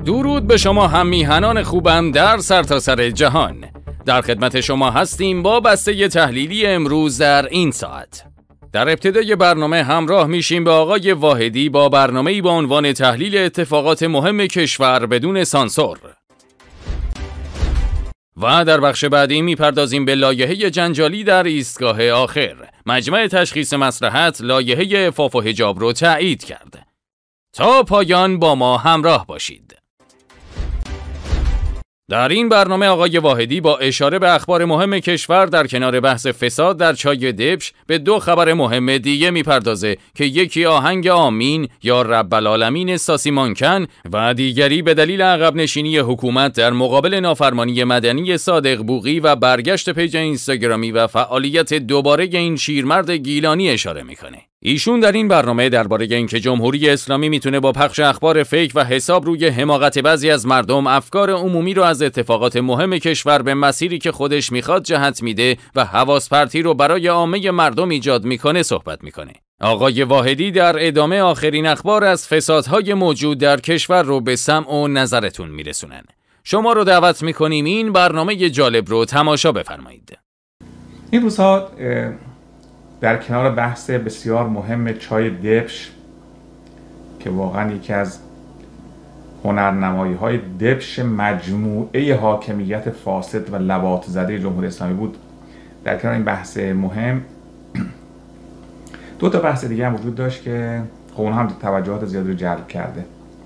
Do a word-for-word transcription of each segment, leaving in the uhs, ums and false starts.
درود به شما هم میهنان خوبم در سرتاسر جهان. در خدمت شما هستیم با بسته تحلیلی امروز در این ساعت. در ابتدای برنامه همراه میشیم به آقای واحدی با برنامه‌ای با عنوان تحلیل اتفاقات مهم کشور بدون سانسور. و در بخش بعدی میپردازیم به لایحه جنجالی در ایستگاه آخر. مجمع تشخیص مصلحت لایحه عفاف و حجاب رو تایید کرد. تا پایان با ما همراه باشید. در این برنامه آقای واحدی با اشاره به اخبار مهم کشور در کنار بحث فساد در چای دبش به دو خبر مهم دیگه میپردازه که یکی آهنگ آمین یا رب العالمین ساسی مانکن و دیگری به دلیل عقب نشینی حکومت در مقابل نافرمانی مدنی صادق بوقی و برگشت پیج اینستاگرامی و فعالیت دوباره این شیرمرد گیلانی اشاره میکنه. ایشون در این برنامه درباره اینکه جمهوری اسلامی میتونه با پخش اخبار فیک و حساب روی حماقت بعضی از مردم افکار عمومی رو از اتفاقات مهم کشور به مسیری که خودش میخواد جهت میده و حواس پرتی رو برای عامه مردم ایجاد میکنه صحبت میکنه. آقای واحدی در ادامه آخرین اخبار از فسادهای موجود در کشور رو به سمع و نظرتون میرسونن. شما رو دعوت میکنیم این برنامه جالب رو تماشا بفرمایید. این روزها در کنار بحث بسیار مهم چای دبش که واقعا یکی از هنرنمایی‌های دبش مجموعه حاکمیت فاسد و لواط زده جمهوری اسلامی بود، در کنار این بحث مهم دو تا بحث دیگه هم وجود داشت که خب اون هم توجهات زیادی رو جلب کرده.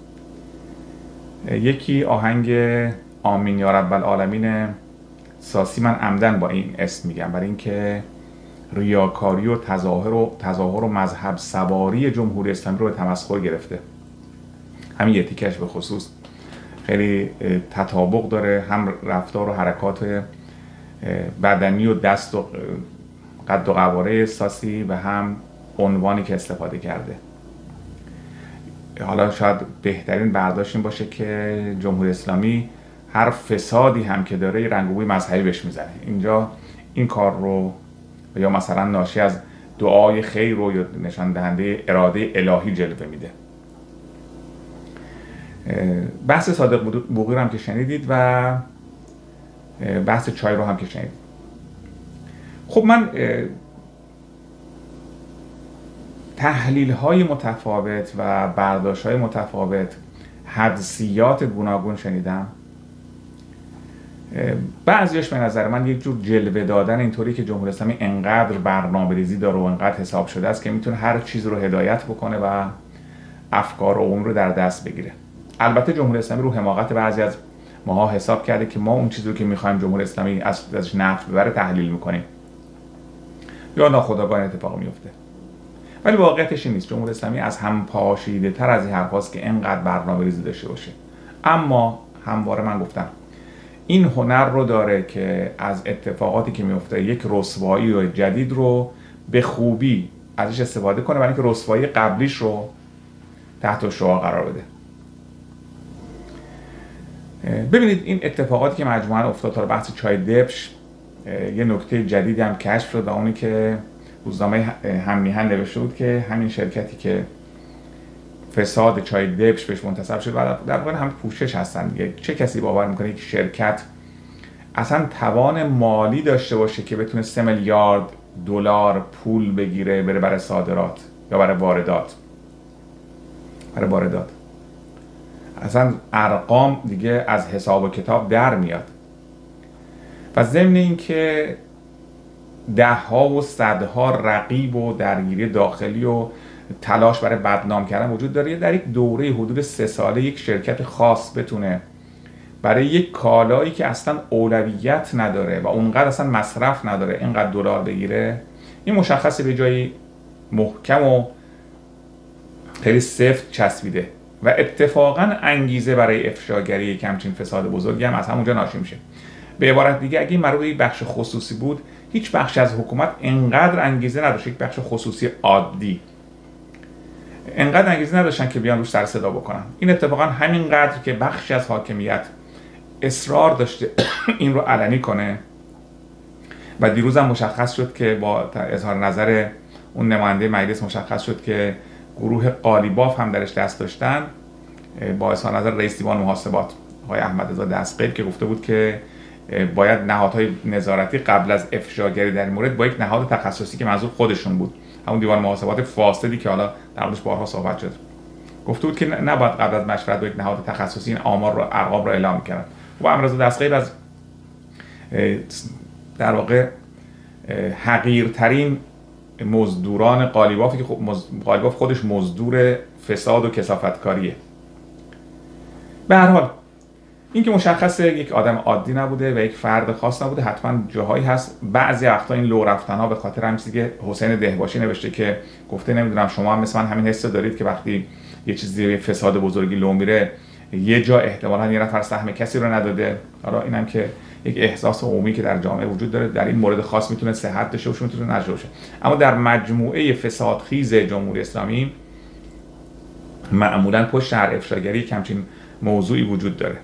یکی آهنگ آمین یا رب العالمین ساسی، من عمدن با این اسم میگم برای اینکه ریاکاری و تظاهر و تظاهر و مذهب سواری جمهوری اسلامی رو به تمسخر گرفته. همین یه تیکش به خصوص خیلی تطابق داره، هم رفتار و حرکات بدنی و دست و قد و قواره ساسی و هم عنوانی که استفاده کرده. حالا شاید بهترین برداشت این باشه که جمهوری اسلامی هر فسادی هم که داره رنگ و بوی مذهبی بهش میزنه. اینجا این کار رو یا مثلا ناشی از دعای خیر رو یا نشان دهنده اراده الهی جلوه میده. بحث صادق بوقی رو هم که شنیدید و بحث چای رو هم که شنیدید. خب من تحلیل های متفاوت و برداشت های متفاوت، حدسیات گوناگون شنیدم. بعضیش به نظر من یک جور جلوه دادن اینطوری که جمهوری اسلامی انقدر برنامه‌ریزی داره و انقدر حساب شده است که میتونه هر چیز رو هدایت بکنه و افکار عمومی رو در دست بگیره. البته جمهوری اسلامی رو حماقت بعضی از ماها حساب کرده که ما اون چیزی رو که میخوایم جمهوری اسلامی ازش نفع ببره تحلیل میکنیم یا ناخودآگاه اتفاق میفته. ولی واقعیتش این نیست. جمهوری اسلامی از هم پاشیده تر از این حرفاست که انقدر برنامه‌ریزی داشته باشه. اما همواره من گفتم این هنر رو داره که از اتفاقاتی که میفته یک رسوایی و جدید رو به خوبی ازش استفاده کنه برای اینکه رسوایی قبلیش رو تحت شعاع قرار بده. ببینید این اتفاقاتی که مجموعاً افتاد تا بحث چای دبش، یه نکته جدیدی هم کشف شد و اونی که روزنامه هم میهن نوشته بود که همین شرکتی که فساد چای دبش بهش منتسب شد و در واقع هم پوشش هستن دیگه. چه کسی باور میکنه یک شرکت اصلا توان مالی داشته باشه که بتونه سه میلیارد دلار پول بگیره بره برای صادرات یا برای واردات برای واردات اصلا ارقام دیگه از حساب و کتاب در میاد. و ضمن اینکه ده ها و صدها رقیب و درگیری داخلی و تلاش برای بدنام کردن وجود داره، در یک دوره حدود سه ساله یک شرکت خاص بتونه برای یک کالایی که اصلا اولویت نداره و اونقدر اصلا مصرف نداره اینقدر دلار بگیره، این مشخصه به جایی محکم و خیلی سفت چسبیده و اتفاقا انگیزه برای افشاگری یک همچین فساد بزرگی هم از همونجا ناشی میشه. به عبارت دیگه اگه این مربوط به یک بخش خصوصی بود، هیچ بخش از حکومت انقدر انگیزه نداشت، یک بخش خصوصی عادی انقدر انگیزه نداشتن که بیان روش سر صدا بکنن. این اتفاقا همینقدر که بخشی از حاکمیت اصرار داشته این رو علنی کنه و دیروز هم مشخص شد که با اظهار نظر اون نماینده مجلس مشخص شد که گروه قالیباف هم درش دست داشتن، با اظهار نظر رئیس دیوان محاسبات آقای احمدرضا دستقیل که گفته بود که باید نهادهای نظارتی قبل از افشاگری در این مورد با یک نهاد تخصصی که منظور خودشون بود، همون دیوان محاسبات فاسدی که حالا در موردش بارها صحبت شد، گفته بود که نباید قبل از مشورت با یک نهاد تخصصی این آمار رو ارقام رو اعلام می‌کردن. و احمدرضا دستقیل از در واقع حقیرترین مزدوران قالیبافی که قالیباف خودش مزدور فساد و کثافتکاریه. به هر حال این که مشخصه یک آدم عادی نبوده و یک فرد خاص نبوده، حتما جاهایی هست بعضی وقتا این لو رفتن‌ها به خاطر همین چیزی که حسین دهباشی نوشته که گفته نمیدونم شما هم مثلا همین حس دارید که وقتی یه چیزی فساد بزرگی لو میره یه جا احتمالاً یه نفر سهم کسی رو نداده. حالا اینم که یک احساس عمومی که در جامعه وجود داره، در این مورد خاص میتونه صحت داشته باشه میتونه نشه باشه، اما در مجموعه فسادخیز جمهوری اسلامی معمولاً پشت هر افشاگری کمچین موضوعی وجود داره.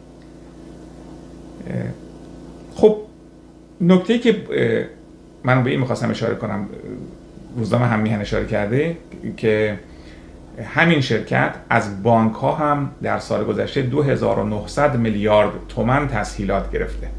خب نکته‌ای که من به این می‌خواستم اشاره کنم، روزنامه هم میهن اشاره کرده که همین شرکت از بانک‌ها هم در سال گذشته دو هزار و نهصد میلیارد تومان تسهیلات گرفته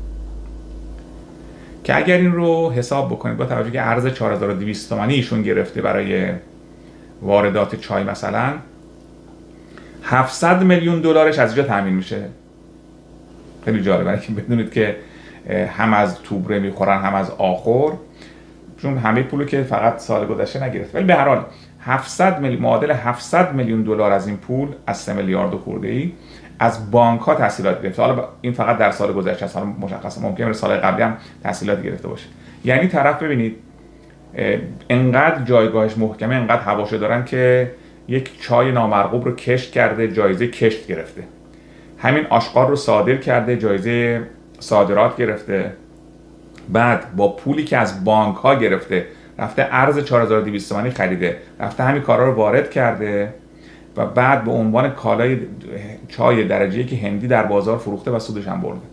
که اگر این رو حساب بکنید با توجه که ارز چهار هزار و دویست تومانی ایشون گرفته برای واردات چای مثلا، هفتصد میلیون دلارش از اینجا تامین میشه. خیلی جالبه که بدونید که هم از توبره میخورن هم از آخر، چون همه پولو که فقط سال گذشته نگرفت. ولی به هر حال هفتصد میلیون معادل هفتصد میلیون دلار از این پول از سه میلیارد خورده ای از بانک ها تسهیلات گرفته. حالا این فقط در سال گذشته است، حالا مشخصه ممکنه سال قبلی هم تسهیلات گرفته باشه. یعنی طرف ببینید انقدر جایگاهش محکمه، انقدر هواشو دارن که یک چای نامرغوب رو کشت کرده، جایزه کشت گرفته. همین آشغال رو صادر کرده، جایزه صادرات گرفته. بعد با پولی که از بانک ها گرفته رفته ارز چهار هزار و دویست تومانی خریده، رفته همین کارا رو وارد کرده و بعد به عنوان کالای چای درجه که هندی در بازار فروخته و سودش هم برده.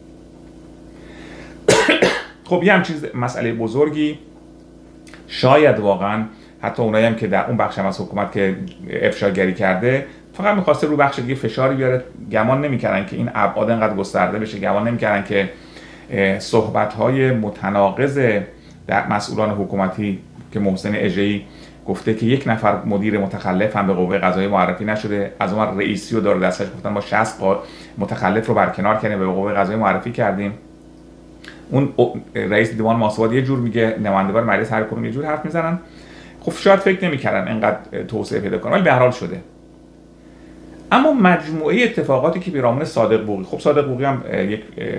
خب یه همچین مسئله بزرگی شاید واقعا حتی اونایی هم که در اون بخش از حکومت که افشاگری کرده فقط می‌خواسته رو بخش دیگه فشاری بیاره، گمان نمی‌کردن که این ابعاد انقدر گسترده بشه، گمان نمی‌کردن که صحبت‌های متناقض در مسئولان حکومتی که محسن اژه‌ای گفته که یک نفر مدیر متخلف هم به قوه قضاییه معرفی نشده، از اون رئیسی رو داره دستش، گفتن ما شصت متخلف رو برکنار کردیم به قوه قضاییه معرفی کردیم. اون رئیس دیوان محاسبات یه جور میگه، نمایندگان مجلس هر کدوم یه جور حرف میزنن. خب شاید فکر نمی‌کردن اینقدر توسعه پیدا کنه، ولی به هر حال شده. اما مجموعه اتفاقاتی که پیرامون صادق بوقی، خب صادق بوقی هم یک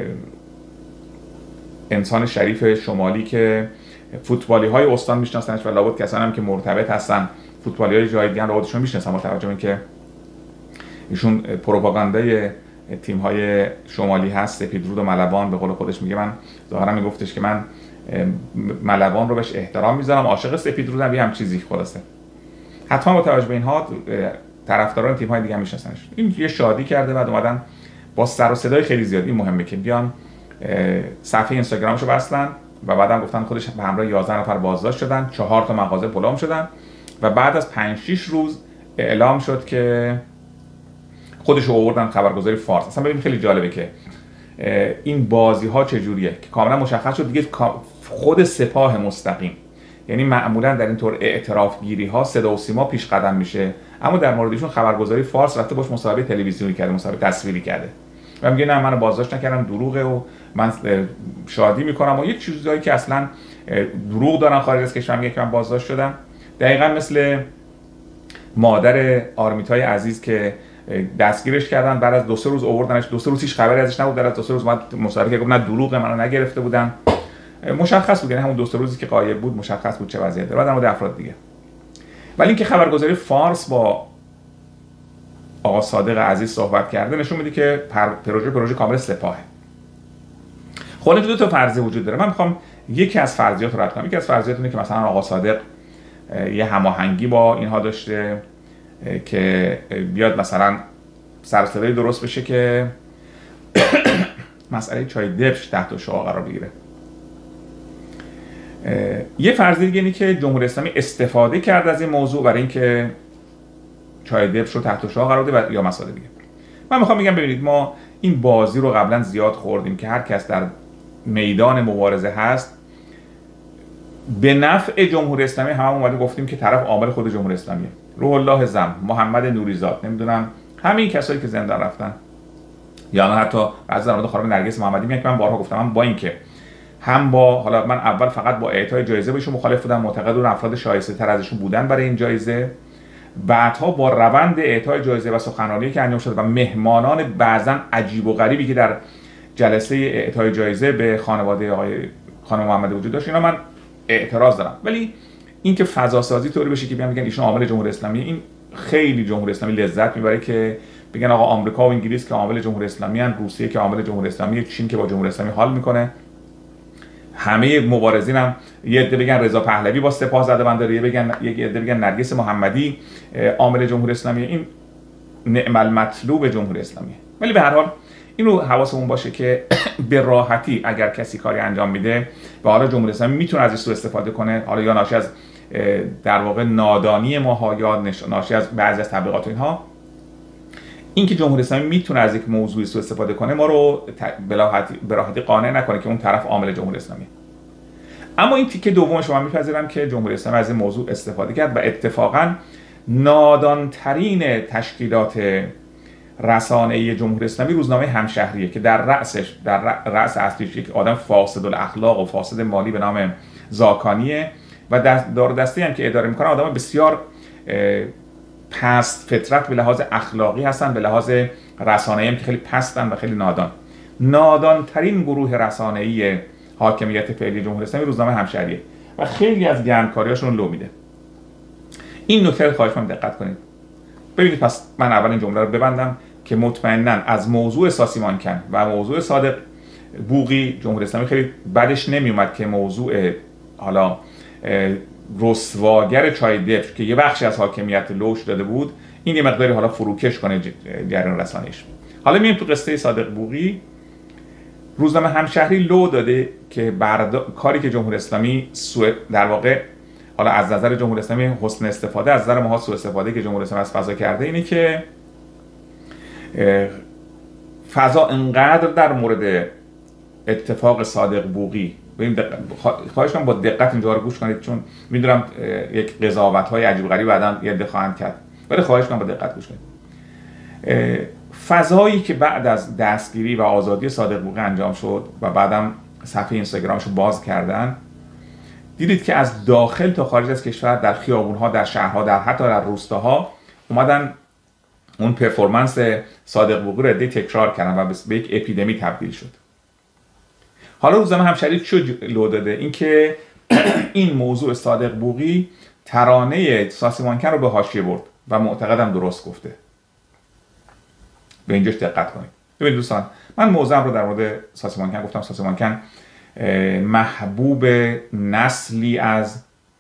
انسان شریف شمالی که فوتبالی های استان میشناسنش و لابد کسانی هم که مرتبط هستن فوتبالی های جای دیگه هم لابدشون میشناسن، با توجه به اینکه ایشون پروپاگاندای تیم های شمالی هست، سپیدرود و ملوان. به قول خودش میگه، من ظاهرا میگفتش که من ملوان رو بهش احترام میذارم، عاشق سپیدرودم، یه هم چیزی خلاصه. حتما با توجه به اینها طرفداران تیم های دیگه هم میشناسنش. این یه شادی کرده، بعد اومدن با سر و صدای خیلی زیاد، این مهمه که بیان صفحه اینستاگرامشو بستن و بعدم گفتن خودش به همراه یازده نفر بازداشت شدن، چهار تا مغازه پلم شدن و بعد از پنج شش روز اعلام شد که خودشو آوردن خبرگزاری فارس. اصلا ببین خیلی جالبه که این بازی ها چجوریه که کاملا مشخص شد دیگه خود سپاه مستقیم، یعنی معمولا در این طور اعتراف گیری ها صدا و سیما پیش قدم میشه، اما در موردشون خبرگزاری فارس رفته باش مصاحبه تلویزیونی کرده، مصاحبه تصویری کرده و میگه نه منو بازداشت نکردن، دروغه و من شادی میکنم و یه چیزایی که اصلا دروغ دارن خارج از کشور، میگه که من بازداشت شدم. دقیقاً مثل مادر آرمیتای عزیز که دستگیرش کردن، بعد از دو سه روز آوردنش، دو سه روز هیچ خبری ازش نبود، در از دو سه روز اومد مصاحبه کرد گفت نه دروغه، منو نگرفته بودن. مشخص بود، یعنی همون دو سه روزی که غایب بود مشخص بود چه وضعیتی داره. بعد اما افراد دیگه. ولی اینکه خبرگزاری فارس با آقا صادق عزیز صحبت کرده نشون میده که پروژه پروژه کامل سپاهه. خب دو تا فرضیه وجود داره. من میخوام یکی از فرضیات رو رد کنم. یکی از فرضیات اینه که مثلا آقا صادق یه هماهنگی با اینها داشته که بیاد مثلا سرصدایی درست بشه که مسئله چای دبش تحت شعاع قرار بگیره. یه فرضیه دیگه اینه که جمهوری اسلامی استفاده کرد از این موضوع برای اینکه چای دبش رو تحت شعاع قرار بده و یا مسائل دیگه. من میخوام بگم ببینید ما این بازی رو قبلا زیاد خوردیم که هر کس در میدان مبارزه هست به نفع جمهوری اسلامی هم اومده گفتیم که طرف عامل خود جمهوری اسلامیه. روح الله زم، محمد نوریزاد، نمیدونم همین کسایی که زندان رفتن، یا حتی بعضی در مورد خانم نرگس محمدی میگن که من بارها گفتم من با اینکه هم با حالا من اول فقط با اعطای جایزه بهشون مخالف بودم، معتقد اون افراد شایسته تر ازشون بودن برای این جایزه، بعدها با روند اعطای جایزه و سخنرانی که انجام شد و مهمانان بعضا عجیب و غریبی که در جلسه اعطای جایزه به خانواده آقای خانم محمدی وجود داشت، اینا من اعتراض دارم. ولی اینکه فضا سازی طوری بشه که بیان بگن ایشون عامل جمهوری اسلامی، این خیلی جمهوری اسلامی لذت میبره که بگن آقا آمریکا و انگلیس که عامل جمهوری اسلامی ان، روسیه که عامل جمهوری اسلامی، چین که با جمهوری اسلامی حال میکنه، همه مبارزین هم یه عده بگن رضا پهلوی با سپاه زده بنداره، یه بگن یه عده بگن نرگس محمدی عامل جمهوری اسلامی. این نعم المطلوب جمهوری اسلامی. ولی به هر حال این رو حواسمون باشه که به راحتی اگر کسی کاری انجام میده و حالا جمهوری اسلامی میتونه ازش سوء استفاده کنه، حالا یا ناشی از در واقع نادانی ما یا ناشی از بعضی از تبلیغات اینها، اینکه جمهوری اسلامی میتونه از یک موضوعی سوء استفاده کنه ما رو به راحتی قانع نکنه که اون طرف عامل جمهوری اسلامی. اما این تیکه دومش من میپذیرم که جمهوری اسلامی از این موضوع استفاده کرد و اتفاقا نادانترین تشکیلات رسانه‌ای جمهوری اسلامی روزنامه همشهریه که در رأسش در رأس اصلیش یک آدم فاسد الاخلاق و فاسد مالی به نام زاکانیه و دار دسته هم که اداره میکنه آدم بسیار پست فطرت به لحاظ اخلاقی هستن، به لحاظ رسانه‌ای هم که خیلی پستن و خیلی نادان. نادانترین گروه رسانه‌ای حاکمیت فعلی جمهوری اسلامی روزنامه همشهریه و خیلی از گرمکاریاشون لو میده. این نکته خواهش می‌کنم دقت کنید. ببینید پس من اول این جمله رو ببندم که مطمئناً از موضوع ساسی مانکن و موضوع صادق بوقی جمهوری اسلامی خیلی بدش نمیومد که موضوع حالا رسواگر چای دبش که یه بخشی از حاکمیت لوش داده بود این یه مقداری حالا فروکش کنه جریان رسانه‌ایش. حالا میایم تو قصه صادق بوقی. روزنامه همشهری لو داده که بردا... کاری که جمهوری اسلامی سو... در واقع حالا از نظر جمهوری اسلامی حسن استفاده، از نظر ما سوء استفاده که جمهوری اسلامی از فضا کرده اینه که فضا انقدر در مورد اتفاق صادق بوقی، ببین خواهش کنم با دقت اینجا رو گوش کنید چون میدونم یک قضاوت‌های عجیب غریب بعداً یه عده خواهند کرد، ولی خواهش کنم با دقت گوش کنید. فضایی که بعد از دستگیری و آزادی صادق بوقی انجام شد و بعدم صفحه اینستاگرامش رو باز کردن، دیدید که از داخل تا خارج از کشور در خیابون‌ها، در شهرها، در حتی در روستاها اومدن اون پرفورمنس صادق بوقی رو عده‌ای تکرار کردن و به یک اپیدمی تبدیل شد. حالا روزنامه همشهری چه لو داده؟ اینکه این موضوع صادق بوقی ترانه ساسی مانکن رو به حاشیه برد و معتقدم درست گفته. به اینجاش دقت کنید. ببینید دوستان، من موضوعم رو در مورد ساسی مانکن گفتم. ساسی مانکن محبوب نسلی از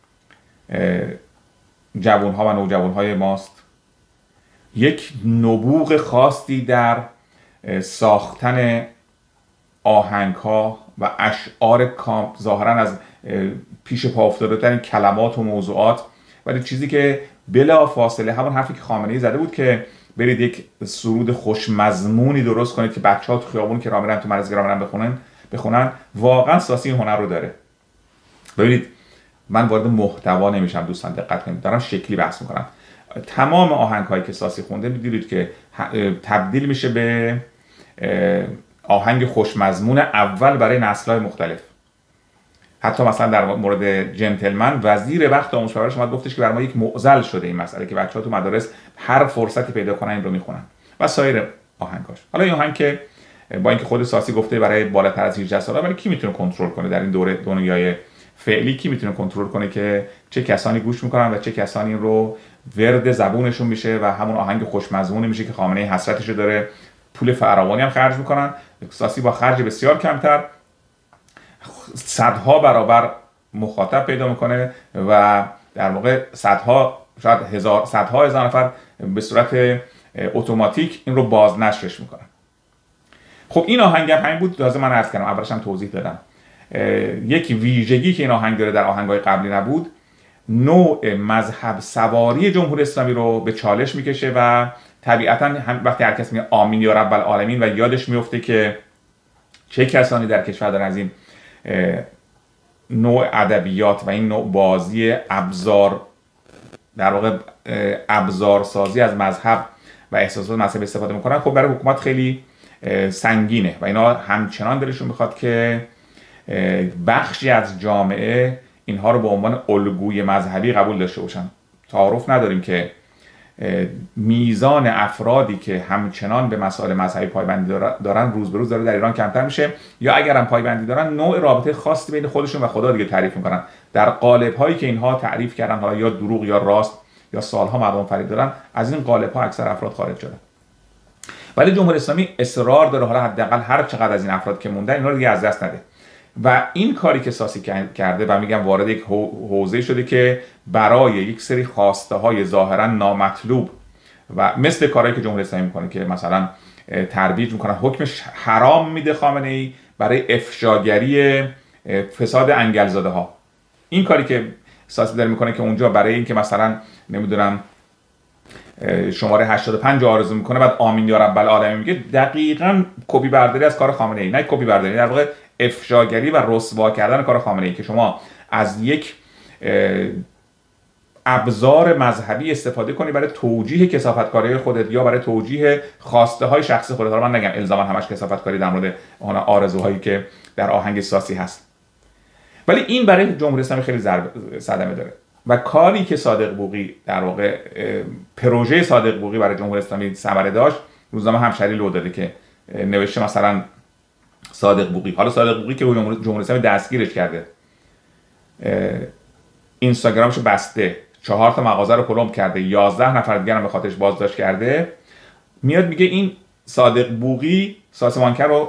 جوانها و نوجوانهای ماست. یک نبوغ خاصی در ساختن آهنگها و اشعار کام ظاهرا از پیش پا افتاده ترین کلمات و موضوعات، ولی چیزی که بلا فاصله همون حرفی که خامنه‌ای زده بود که برید یک سرود خوش مضمونی درست کنید که بچه‌ها تو خیابون که راه میرن تو مرزگرا میرن بخونن بخونن واقعا ساسی این هنر رو داره. ببینید من وارد محتوا نمیشم دوستان، دقت کنید، دارم شکلی بحث میکنم. تمام آهنگ‌هایی که ساسی خونده می‌دیدید که تبدیل میشه به آهنگ خوشمضمون اول برای نسل‌های مختلف. حتی مثلا در مورد جنتلمن وزیر وقت آموزش و پرورش اومد گفتش که برای ما یک معضل شده این مسئله که بچه‌ها تو مدارس هر فرصتی پیدا کنن این رو میخونن و سایر آهنگاش. حالا این آهنگ که با اینکه خود ساسی گفته برای بالاتر از هجده ساله، ولی کی میتونه کنترل کنه در این دوره دنیای فعلی؟ کی میتونه کنترل کنه که چه کسانی گوش میکنن و چه کسانی رو ورد زبونشون میشه و همون آهنگ خوشمضمون میشه که خامنه‌ای حسرتشو داره، پول فراوانی هم خرج میکنن. ساسی با خرج بسیار کمتر صدها برابر مخاطب پیدا میکنه و در واقع صدها شاید هزار صدها هزار نفر به صورت اتوماتیک این رو بازنشرش میکنن. خب این آهنگ هم همین بود، لازم من عرض کردم، اولش هم توضیح دادم. یک ویژگی که این آهنگ داره در آهنگ‌های قبلی نبود، نوع مذهب سواری جمهوری اسلامی رو به چالش میکشه و طبیعتا هم وقتی هر کس میگه آمین یا رب العالمین و یادش میفته که چه کسانی در کشور دارن از این نوع ادبیات و این نوع بازی ابزار، در واقع ابزار سازی از مذهب و احساسات مذهبی استفاده میکنن، خب برای حکومت خیلی سنگینه و اینا همچنان دلشون میخواد که بخشی از جامعه اینها رو به عنوان الگوی مذهبی قبول داشته باشن. تعارف نداریم که میزان افرادی که همچنان به مسائل مذهبی پایبندی دارن روز به روز داره در ایران کمتر میشه، یا اگر هم پایبندی دارن نوع رابطه خاصی بین خودشون و خدا دیگه تعریف میکنن در قالب هایی که اینها تعریف کردن، حالا یا دروغ یا راست یا سالها مردم فریب دارن. از این قالب ها اکثر افراد خارج شدن. ولی جمهوری اسلامی اصرار داره حالا حداقل هر چقدر از این افراد که موندن اینا رو دیگه از دست نده و این کاری که ساسی کرده و میگم وارد یک حوزه شده که برای یک سری خواسته های ظاهرا نامطلوب و مثل کارهایی که جمهوری اسلامی میکنه که مثلا ترویج میکنن حکم حرام میده خامنه ای برای افشاگری فساد انگلزاده ها. این کاری که ساسی داره میکنه که اونجا برای اینکه مثلا نمیدونم شماره هشتاد و پنج آرزو میکنه بعد آمین یا رب العالمین میگه، دقیقاً کپی برداری از کار خامنه ای، نه کپی برداری، در واقع افشاگری و رسوا کردن کار خامنه ای که شما از یک ابزار مذهبی استفاده کنی برای توجیه کثافتکاری خودت یا برای توجیه خواسته های شخصی خودت. حالا من نگم الزاما همش کثافتکاری در مورد اون آرزوهایی که در آهنگ ساسی هست، ولی این برای جمهوری اسلامی خیلی صدمه داره و کاری که صادق بوقی در واقع پروژه صادق بوقی برای جمهوری اسلامی ثمره داشت، روزنامه همشهری لو داده که نوشته مثلا صادق بوقی، حالا صادق بوقی که جمهوری اسلامی دستگیرش کرده، اینستاگرامشو بسته، چهار تا مغازه رو پلم کرده، یازده نفر دیگر هم به خاطرش بازداشت کرده، میاد میگه این صادق بوقی سازمانکر رو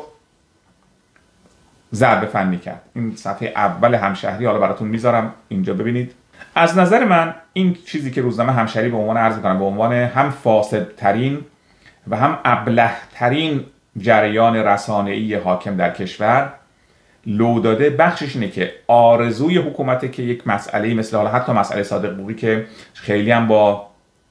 ضرب فنی کرد. این صفحه اول همشهری، حالا براتون میذارم اینجا ببینید. از نظر من این چیزی که روزنامه همشهری به عنوان عرض میکنم به عنوان هم فاسدترین و هم ابله‌ترین جریان رسانه‌ای حاکم در کشور لو داده، بخشش اینه که آرزوی حکومت که یک مسئله مثل حالا حتی مسئله صادق بوقی که خیلی هم با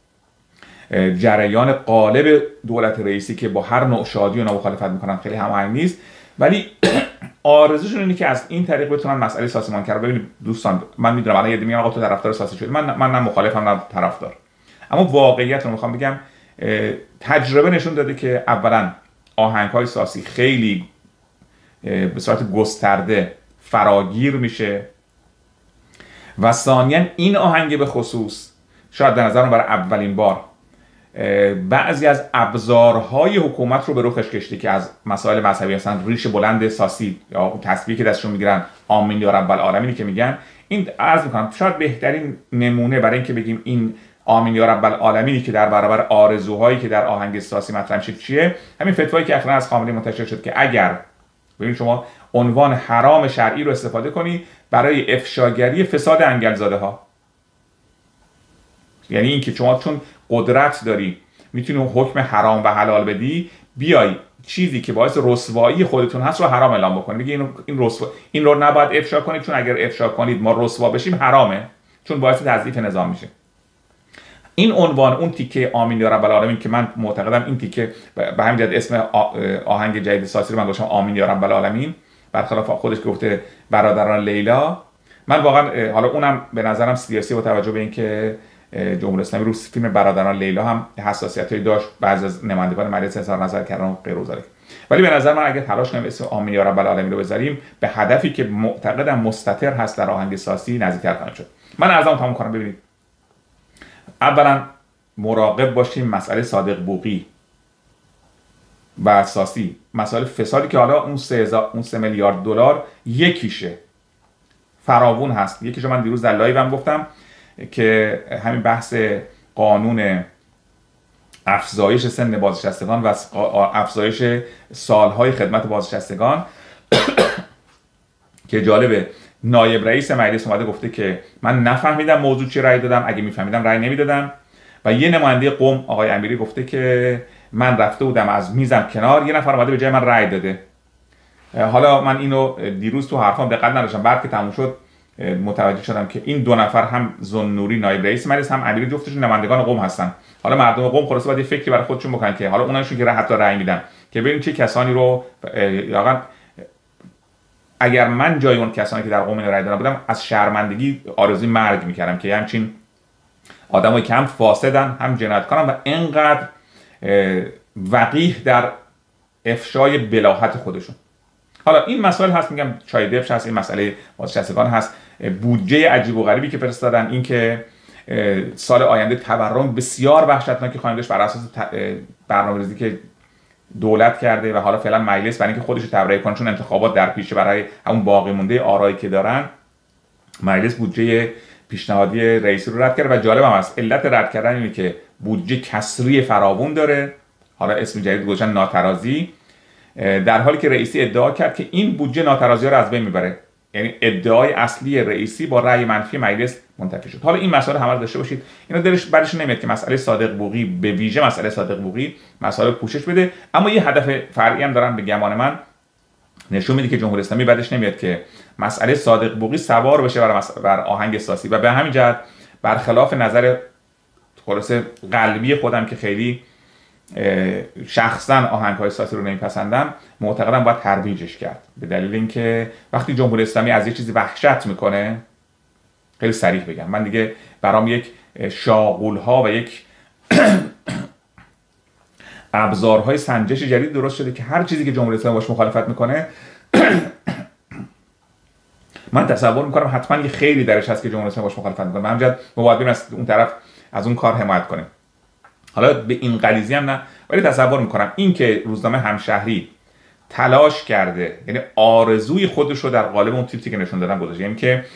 جریان قالب دولت رئیسی که با هر نوع شادی و مخالفت میکنن خیلی هماهنگ نیست، ولی آرزوشون اینه که از این طریق بتونن مسئله سازمانکر رو ببینید. دوستان من میدونم الان یه میگن آقا تو طرفدار ساسی شدی، من من نه مخالفم نه طرفدار، اما واقعیت رو میخوام بگم. تجربه نشون داده که اولا آهنگ‌های ساسی خیلی به صورت گسترده فراگیر میشه و ثانیاً این آهنگ به خصوص شاید در نظرم برای اولین بار بعضی از ابزارهای حکومت رو به رخش کشیده که از مسائل مذهبی هستن، ریش بلند ساسی یا تسبیحی که دستشون میگیرن آمین یا رب العالمینی که میگن، این عرض میکنم شاید بهترین نمونه برای اینکه بگیم این آمین یا رب العالمینی که در برابر آرزوهایی که در آهنگ ساسی مطرح میشه چیه، همین فتوایی که اخیراً از خامنه‌ای منتشر شد که اگر ببینید شما عنوان حرام شرعی رو استفاده کنی برای افشاگری فساد انگلزاده ها، یعنی اینکه شما چون قدرت داری میتونی حکم حرام و حلال بدی، بیای چیزی که باعث رسوایی خودتون هست رو حرام اعلام بکنید، بگی این این رسوا این رو نباید افشا کنید چون اگر افشا کنید ما رسوا بشیم حرامه، چون باعث تضعیف نظام میشه. این عنوان اون تیکه آمین یا رب العالمین که من معتقدم این تیکه به همین جهت اسم آهنگ جدید ساسی رو من گذاشتم آمین یا رب العالمین، برخلاف خودش گفته برادران لیلا. من واقعا حالا اونم به نظرم سیاسی با توجه به اینکه جمهوری اسلامی رو فیلم برادران لیلا هم حساسیتایی داشت، بعضی از نمایندگان مجلس اظهار نظر کردن غیر وزاری، ولی به نظر من اگه تلاش کنیم اسم آمین یا رب العالمین رو بذاریم به هدفی که معتقدم مستتر هست در آهنگ ساسی نزدیکتر خواهیم شد. من عرضم تموم کنم. ببینید اولا مراقب باشیم مسئله صادق بوقی و ساسی، مسئله فسادی که حالا اون سه اون سه میلیارد دلار یکیشه، فراوون هست. یکیشو من دیروز در لایوم گفتم که همین بحث قانون افزایش سن بازنشستگان و افزایش سالهای خدمت بازنشستگان که جالبه نایب رئیس مجلس اومده گفته که من نفهمیدم موضوع چی رأی دادم، اگه میفهمیدم رأی نمیدادم، و یه نماینده قم آقای امیری گفته که من رفته بودم از میزم کنار، یه نفر اومده به جای من رأی داده. حالا من اینو دیروز تو حرفام دقت نداشتم، بعد که تموم شد متوجه شدم که این دو نفر هم ذوالنوری نایب رئیس مجلس هم امیر جفتشون نمایندگان قم هستن. حالا مردم قم خلاص باید یه فکری برای خودشون بکنن که حالا اونایشون که حتی رأی میدن که ببین چه کسانی رو واقعا اگر من جای اون کسانی که در قم رأی دادن بودم از شرمندگی آرزوی مرگ میکردم که همچین آدمایی که هم فاسدن هم جنایتکارن و اینقدر وقیح در افشای بلاهت خودشون. حالا این مسائل هست، میگم چای دبش هست، این مسئله بازنشستگان هست، بودجه عجیب و غریبی که فرستادن، این که سال آینده تورم بسیار وحشتناکی خواهیم داشت بر اساس برنامه‌ریزی که دولت کرده و حالا فعلا مجلس برای اینکه خودش رو تبرئه کنه چون انتخابات در پیشه برای همون باقی مونده آرایی که دارن، مجلس بودجه پیشنهادی رئیسی رو رد کرد و جالب هم است علت رد کردن اینه که بودجه کسری فراوون داره، حالا اسم جدید گذاشتن ناترازی، در حالی که رئیسی ادعا کرد که این بودجه ناترازی رو از بین میبره. یعنی ادعای اصلی رئیسی با رأی منفی مجلس منتفی شد. حالا این مسائل همه رو داشته باشید، اینا دلش برش نمیاد که مسئله صادق بوقی به ویژه مسئله صادق بوقی مسائل پوشش بده، اما یه هدف فرعی هم دارن به گمان من نشون میده که جمهوری اسلامی بعدش نمیاد که مسئله صادق بوقی سوار بشه بر, مس... بر آهنگ سیاسی و به همین جهت برخلاف نظر خلاصه قلبی خودم که خیلی شخصا آهنگ‌های سیاسی رو نمیپسندم، معتقدم باید ترویجش کرد، به دلیل اینکه وقتی جمهوری اسلامی از یه چیزی وحشت میکنه، خیلی صریح بگم، من دیگه برام یک شاغول‌ها و یک ابزارهای سنجش جدید درست شده که هر چیزی که جمهوری اسلامی باش مخالفت میکنه من تصور میکنم حتما یه خیلی درش هست که جمهوری اسلامی باش مخالفت میکنه، همینجوری مبادریم از اون طرف از اون کار حمایت کنیم. حالا به این غلیظی هم نه، ولی تصور میکنم این که روزنامه همشهری تلاش کرده، یعنی آرزوی خودش رو در قالب اون تیتری که نشون دادن گذاشته، یعنی که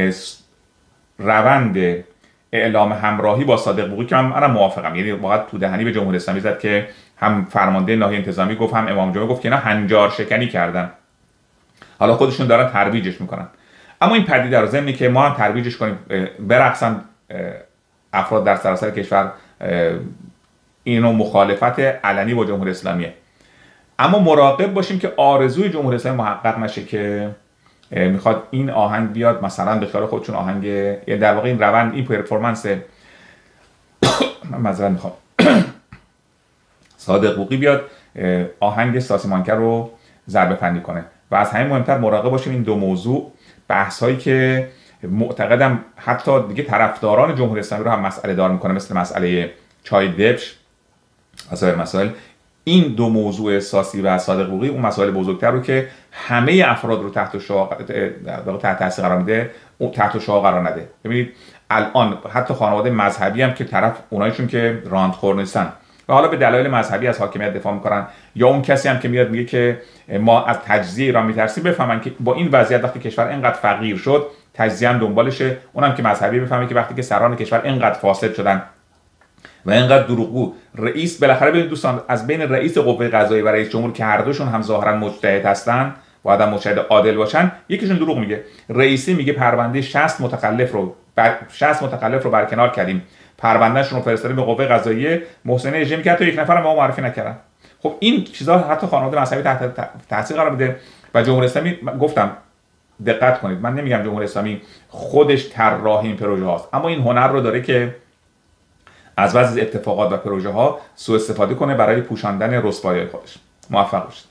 روند اعلام همراهی با صادق بوقی که من منم موافقم، یعنی واقعا تو دهنی به جمهوری اسلامی زد که هم فرمانده ناحیه انتظامی گفت هم امام جمعه گفت که اینا هنجار شکنی کردن، حالا خودشون دارن ترویجش میکنن. اما این پدیده رو ضمنی که ما هم ترویجش کنیم، برقصن افراد در سراسر کشور اینو مخالفت علنی با جمهوری اسلامیه، اما مراقب باشیم که آرزوی جمهوری اسلامی محقق نشه که میخواد این آهنگ بیاد مثلا به خیال خودشون آهنگ، یعنی در واقع این روند این پرفورمنس من معذرت میخوام صادق بوقی بیاد آهنگ ساسیمانکر رو ضربه فنی کنه. و از همین مهمتر مراقب باشیم این دو موضوع بحث هایی که معتقدم حتی دیگه طرفداران جمهوری اسلامی رو هم مسئله دار میکنه، مثل مسئله چای دبش و سایر مسائل، این دو موضوع ساسی و صادق بوقی اون مسائل بزرگتر رو که همه افراد رو تحت شعاع تحت تاثیر قرار میده اون تحت شعاع قرار نده. ببینید الان حتی خانواده مذهبی هم که طرف اونایشون که راندخور نیستن و حالا به دلایل مذهبی از حاکمیت دفاع میکنن، یا اون کسی هم که میاد میگه که ما از تجزیه ایران میترسیم، بفهمن که با این وضعیت وقتی کشور اینقدر فقیر شد تجزیه هم دنبالشه. اونم که مذهبی بفهمه که وقتی که سران کشور اینقدر فاسد شدن و اینقدر دروغگو، رئیس بالاخره ببینید دوستان، از بین رئیس قوه قضاییه و رئیس جمهور که هر دوشون هم ظاهرا مجتهد هستن و آدم مجتهد عادل باشن، یکیشون دروغ میگه. رئیسی میگه پرونده شصت متخلف رو بر شصت متخلف رو برکنار کردیم، پروندهشون رو فرستادیم به قوه قضاییه، محسن اجرا میکرد تا یک نفر ما معرفی نکردن. خب این چیزا حتی خانواده مذهبی تحت تاثیر قرار میده و جمهوری اسلامی، گفتم دقت کنید، من نمیگم جمهوری اسلامی خودش طراح این پروژه هاست، اما این هنر رو داره که از وضع اتفاقات و پروژه ها سوء استفاده کنه برای پوشاندن رسوایی خودش. موفق باشید.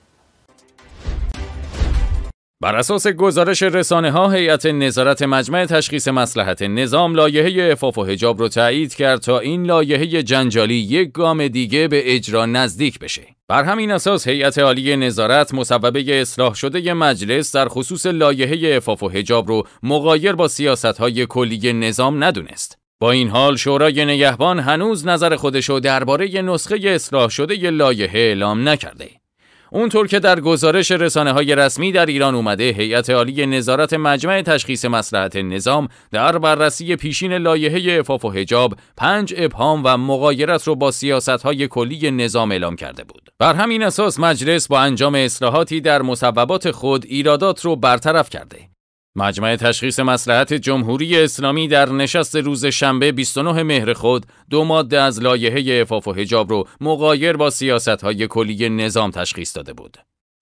بر اساس گزارش رسانه‌ها، هیئت نظارت مجمع تشخیص مصلحت نظام لایحه عفاف و حجاب رو تایید کرد تا این لایحه جنجالی یک گام دیگه به اجرا نزدیک بشه. بر همین اساس هیئت عالی نظارت مصوبه اصلاح شده مجلس در خصوص لایحه عفاف و حجاب رو مغایر با سیاست‌های کلی نظام ندونست. با این حال شورای نگهبان هنوز نظر خودشو درباره نسخه اصلاح شده لایحه اعلام نکرده. اونطور که در گزارش رسانه‌های رسمی در ایران اومده، هیئت عالی نظارت مجمع تشخیص مصلحت نظام در بررسی پیشین لایحه عفاف و حجاب پنج ابهام و مغایرت رو با سیاست‌های کلی نظام اعلام کرده بود. بر همین اساس مجلس با انجام اصلاحاتی در مصوبات خود ایرادات رو برطرف کرده. مجمع تشخیص مصلحت جمهوری اسلامی در نشست روز شنبه بیست و نه مهر خود دو ماده از لایحه عفاف و حجاب رو مغایر با سیاست‌های کلی نظام تشخیص داده بود.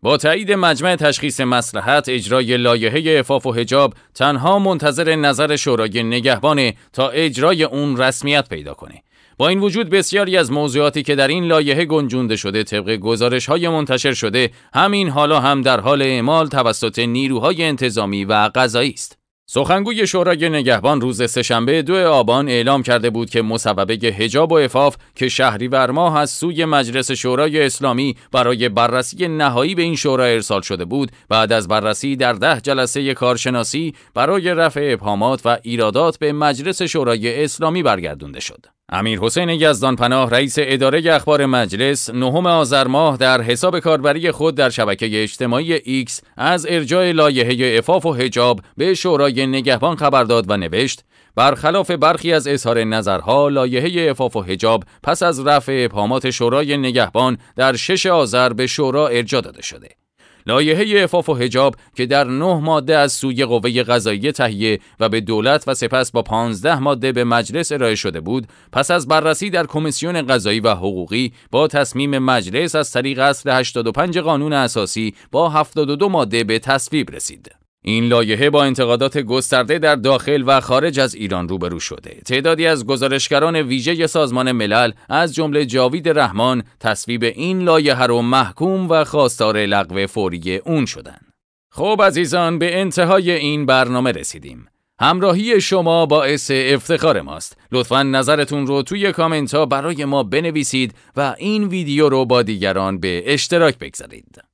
با تایید مجمع تشخیص مصلحت، اجرای لایحه عفاف و حجاب تنها منتظر نظر شورای نگهبانه تا اجرای اون رسمیت پیدا کنه. با این وجود بسیاری از موضوعاتی که در این لایحه گنجونده شده طبق گزارش‌های منتشر شده همین حالا هم در حال اعمال توسط نیروهای انتظامی و قضایی است. سخنگوی شورای نگهبان روز سه‌شنبه دو آبان اعلام کرده بود که مصوبه حجاب و عفاف که شهریور ماه از سوی مجلس شورای اسلامی برای بررسی نهایی به این شورا ارسال شده بود، بعد از بررسی در ده جلسه کارشناسی برای رفع ابهامات و ایرادات به مجلس شورای اسلامی برگردونده شد. امیرحسین یزدانپناه رئیس اداره اخبار مجلس نهم آذر ماه در حساب کاربری خود در شبکه اجتماعی ایکس از ارجاع لایحه عفاف و حجاب به شورای نگهبان خبر داد و نوشت: برخلاف برخی از اظهار نظرها، لایحه عفاف و حجاب پس از رفع ابهامات شورای نگهبان در شش آذر به شورا ارجاع داده شده. لایحه عفاف و حجاب که در نه ماده از سوی قوه قضاییه تهیه و به دولت و سپس با پانزده ماده به مجلس ارائه شده بود، پس از بررسی در کمیسیون قضایی و حقوقی با تصمیم مجلس از طریق اصل هشتاد و پنج قانون اساسی با هفتاد و دو ماده به تصویب رسید. این لایحه با انتقادات گسترده در داخل و خارج از ایران روبرو شده. تعدادی از گزارشگران ویژه سازمان ملل از جمله جاوید رحمان تصویب این لایحه رو محکوم و خواستار لغو فوری اون شدند. خب عزیزان، به انتهای این برنامه رسیدیم. همراهی شما باعث افتخار ماست. لطفاً نظرتون رو توی کامنت ها برای ما بنویسید و این ویدیو رو با دیگران به اشتراک بگذارید.